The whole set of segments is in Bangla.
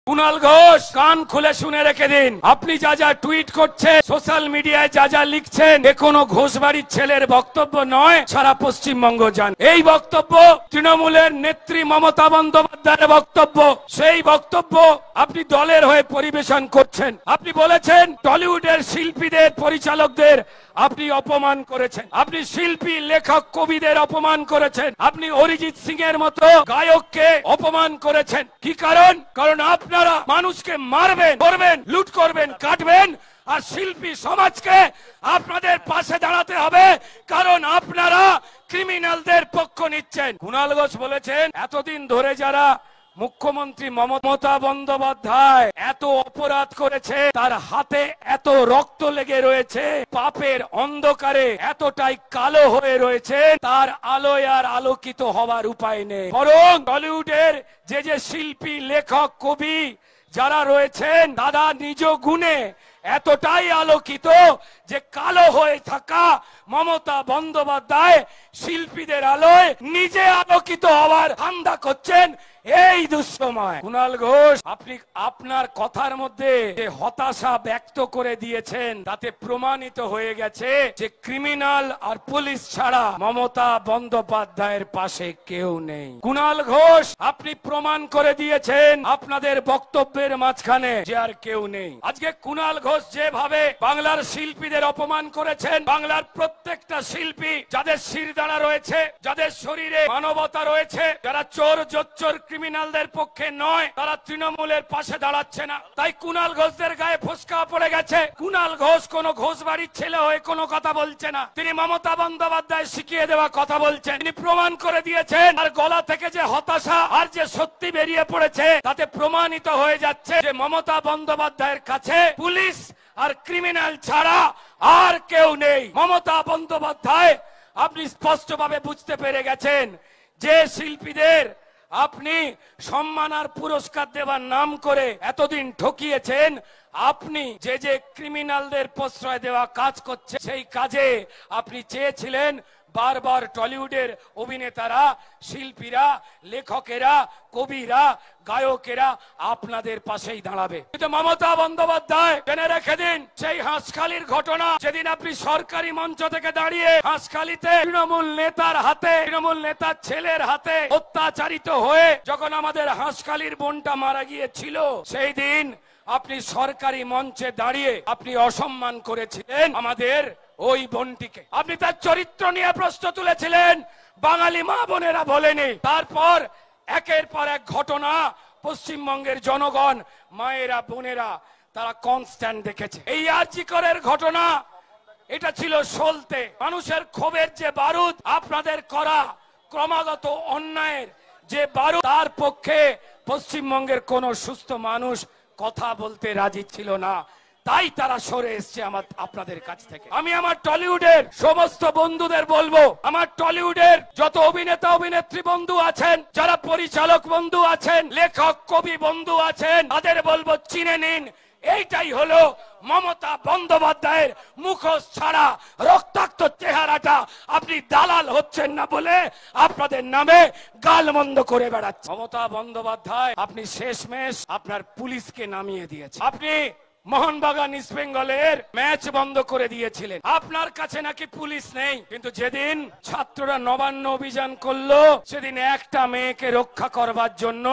কুণাল ঘোষ কান খুলে শুনে রেখে দিন, আপনি যা যা টুইট করছেন, সোশ্যাল মিডিয়ায় যা যা লিখছেন, এ কোনো ঘোষবাড়ির ছেলের বক্তব্য নয়, সারা পশ্চিমবঙ্গ জানে। এই বক্তব্য তৃণমূলের নেত্রী মমতা বন্দ্যোপাধ্যায়ের বক্তব্য। সেই বক্তব্য আপনি দলের হয়ে পরিবেশন করছেন। আপনি বলেছেন টলিউডের শিল্পীদের, পরিচালকদের আপনি অপমান করেছেন, আপনি শিল্পী, লেখক, কবিদের অপমান করেছেন, আপনি অরিজিৎ সিং এর মতো গায়ককে অপমান করেছেন। কি কারণ? কারণ আপনারা মানুষকে মারবেন, করবেন, লুট করবেন, কাটবেন, আর শিল্পী সমাজকে আপনাদের পাশে দাঁড়াতে হবে, কারণ আপনারা ক্রিমিনালদের পক্ষ নিচ্ছেন। কুণাল ঘোষ বলেছেন এতদিন ধরে যারা মুখ্যমন্ত্রী মমতা বন্দ্যোপাধ্যায় এত অপরাধ করেছে, তার হাতে এত রক্ত লেগে রয়েছে, পাপের অন্ধকারে এতটাই কালো হয়ে রয়েছে, তার আলোয় আর আলোকিত হওয়ার উপায় নেই। বরং টলিউডের যে যে শিল্পী, লেখক, কবি যারা রয়েছেন, দাদা নিজ গুণে এতটাই আলোকিত যে কালো হয়ে থাকা মমতা বন্দ্যোপাধ্যায় শিল্পীদের আলোয় নিজে আলোকিত হওয়ার ধান্দা করছেন এই দুঃসময়। কুণাল ঘোষ, আপনি আপনার কথার মধ্যে যে হতাশা ব্যক্ত করে দিয়েছেন, তাতে প্রমাণিত হয়ে গেছে যে ক্রিমিনাল আর পুলিশ ছাড়া মমতা বন্দ্যোপাধ্যায়ের পাশে কেউ নেই। কুণাল ঘোষ, আপনি প্রমাণ করে দিয়েছেন আপনাদের বক্তব্যের মাঝখানে যে আর কেউ নেই। আজকে কুণাল ঘোষ যেভাবে বাংলার শিল্পীদের অপমান করেছেন, বাংলার প্রত্যেকটা শিল্পী যাদের শিরদাঁড়া রয়েছে, যাদের শরীরে মানবতা রয়েছে, যারা চোর জোচ্চোর ক্রিমিনালদের পক্ষে নয়, তারা তৃণমূলের পাশে দাঁড়াচ্ছে না। তাই কুণাল ঘোষদের গায়ে ফোস্কা পড়ে গেছে। কুণাল ঘোষ কোন ঘোষ বাড়ির ছেলে হয়ে কোনো কথা বলছে না, তিনি মমতা বন্দ্যোপাধ্যায় শিখিয়ে দেওয়া কথা বলছেন। তিনি প্রমাণ করে দিয়েছেন, আর গলা থেকে যে হতাশা আর যে সত্যি বেরিয়ে পড়েছে, তাতে প্রমাণিত হয়ে যাচ্ছে যে মমতা বন্দ্যোপাধ্যায়ের কাছে পুলিশ আর ক্রিমিনাল ছাড়া আর কেউ নেই। মমতা বন্দ্যোপাধ্যায়, আপনি স্পষ্টভাবে বুঝতে পেরে গেছেন যে শিল্পীদের আপনি সম্মান আর পুরস্কার দেওয়ার নাম করে এতদিন ঠকিয়েছেন, আপনি যে যে ক্রিমিনালদের প্রশ্রয় দেওয়া কাজ করছে, সেই কাজে আপনি চেয়েছিলেন বারবার টলিউডের অভিনেতারা, শিল্পীরা, লেখকেরা, কবিরা, গায়কেরা আপনাদের পাশেই দাঁড়াবে। কিন্তু মমতা বন্দ্যোপাধ্যায়, জেনে রেখে দিন, সেই হাঁসখালির ঘটনা, যেদিন আপনি সরকারি মঞ্চ থেকে দাঁড়িয়ে হাঁসখালিতে তৃণমূল নেতার হাতে, তৃণমূল নেতার ছেলের হাতে অত্যাচারিত হয়ে যখন আমাদের হাঁসখালির বোনটা মারা গিয়েছিল, সেই দিন আপনি সরকারি মঞ্চে দাঁড়িয়ে আপনি অসম্মান করেছিলেন আমাদের ওই বোনটিকে। আপনি তার চরিত্র নিয়ে প্রশ্ন তুলেছিলেন, বাঙালি মা বোনেরা বলেনি। তারপর একের পর এক ঘটনা পশ্চিমবঙ্গের জনগণ, মায়েরা, বোনেরা, তারা কনস্ট্যান্ট দেখেছে। এই আরজি করের ঘটনা, এটা ছিল সলতে মানুষের ক্ষোভের যে বারুদ, আপনাদের করা ক্রমাগত অন্যায়ের যে বারুদ, তার পক্ষে পশ্চিমবঙ্গের কোন সুস্থ মানুষ কথা বলতে রাজি ছিল না। তাই তারা সরে এসছে আপনাদের কাছ থেকে। আমি আমার টলিউডের সমস্ত বন্ধুদের বলবো, আমার টলিউডের যত অভিনেতা অভিনেত্রী বন্ধু আছেন, যারা পরিচালক বন্ধু আছেন, লেখক কবি বন্ধু আছেন, তাদের বলবো চিনে নিন, এইটাই হলো মমতা বন্দ্যোপাধ্যায়ের মুখোশ ছাড়া রক্তাক্ত চেহারাটা। আপনি দালাল হচ্ছেন না বলে আপনাদের নামে গালমন্দ করে বেড়াচ্ছে মমতা বন্দ্যোপাধ্যায়। আপনি শেষমেশ আপনার পুলিশকে নামিয়ে দিয়েছেন। আপনি মোহনবাগান ইস্ট বেঙ্গলের ম্যাচ বন্ধ করে দিয়েছিলেন। আপনার কাছে নাকি পুলিশ নেই, কিন্তু যেদিন ছাত্ররা নবান্ন অভিযান করলো, সেদিন একটা মেয়েকে রক্ষা করবার জন্য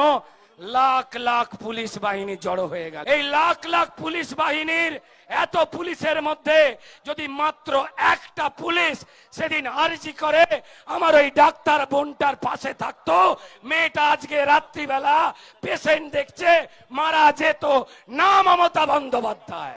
লাখ লাখ পুলিশ বাহিনী জড়ো হয়ে গেল। এই লাখ লাখ পুলিশ বাহিনীর এত পুলিশের মধ্যে যদি মাত্র একটা পুলিশ সেদিন আরজি করে আমার ওই ডাক্তার বোনটার পাশে থাকতো, মেয়েটা আজকে রাত্রিবেলা পেশেন্ট দেখছে, মারা যেত না মমতা বন্দ্যোপাধ্যায়।